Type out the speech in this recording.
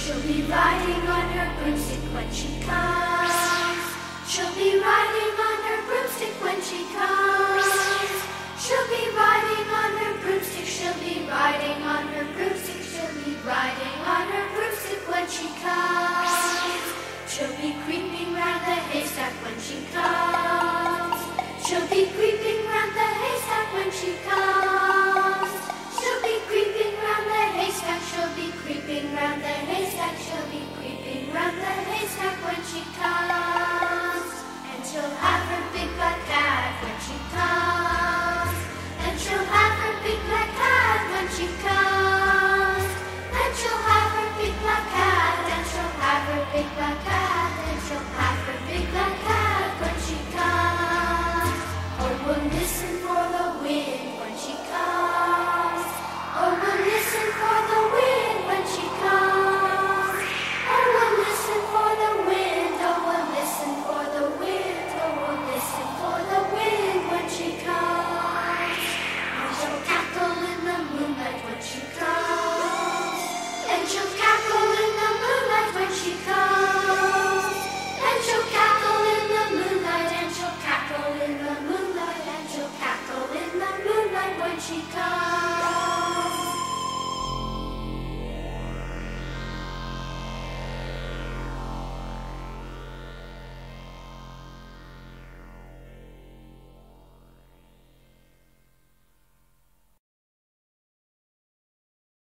She'll be riding on her broomstick when she comes. She'll be riding on her broomstick when she comes. She'll be riding on her broomstick. She'll be riding on her broomstick. She'll be riding on her broomstick when she comes. She'll be creeping round the haystack when she comes. She'll be creeping round the haystack when she comes.